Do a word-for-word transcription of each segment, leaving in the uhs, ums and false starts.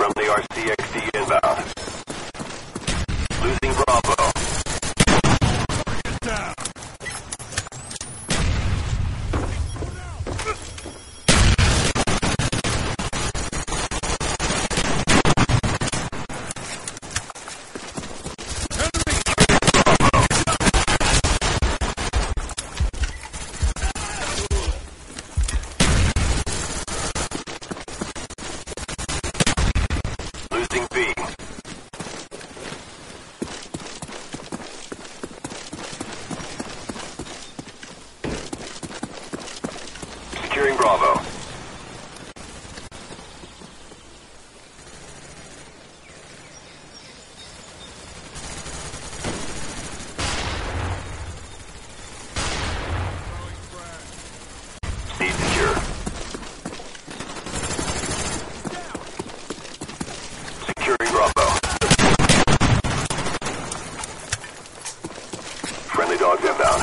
Friendly R C X D inbound. Losing Bravo. Get down. Losing B. Securing Bravo. C secure. Securing Bravo. Friendly dogs inbound.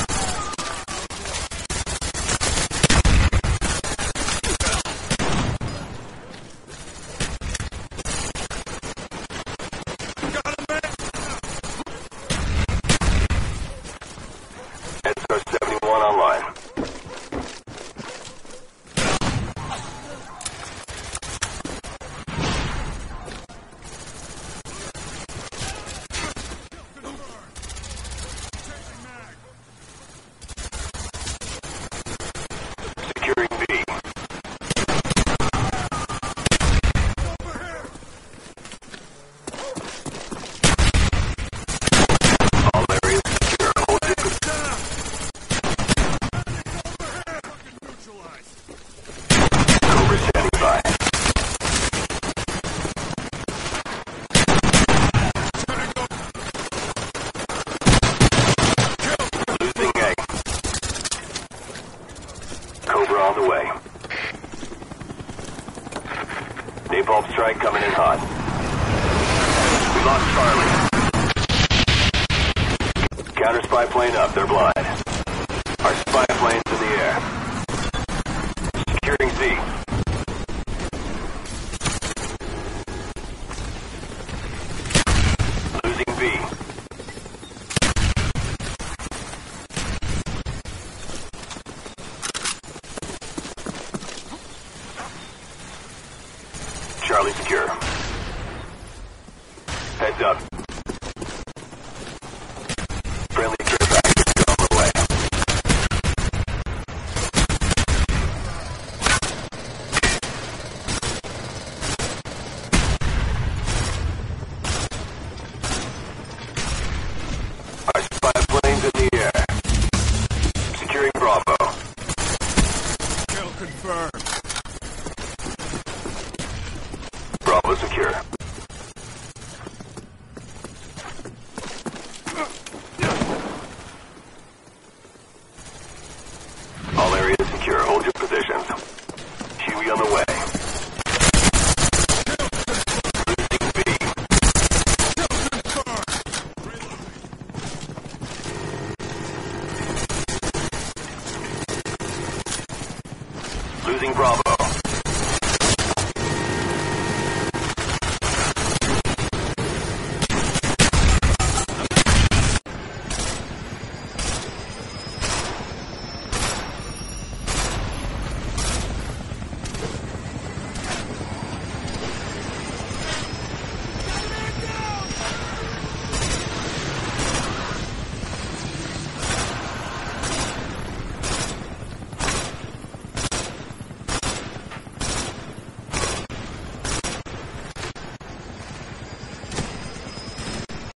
S R seventy-one online. Securing B. All areas secure. Hold it. Cobra standing by. Losing A. Cobra on the way. Napalm strike coming in hot. We lost Charlie. Counter spy plane up. They're blind. Our spy plane's in the air. Securing C. Losing B. Charlie secure. Heads up. Friendly care package on the way. Our spy plane's in the air. Securing Bravo. Kill confirmed. Bravo secure.